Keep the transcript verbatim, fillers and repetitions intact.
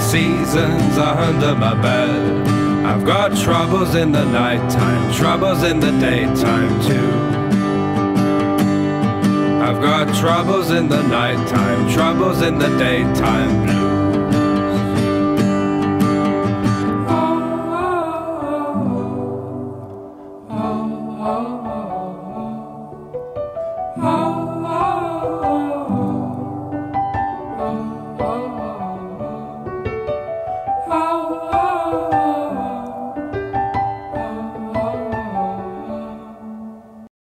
seasons under my bed. I've got troubles in the nighttime, troubles in the daytime too. I've got troubles in the nighttime, troubles in the daytime blue.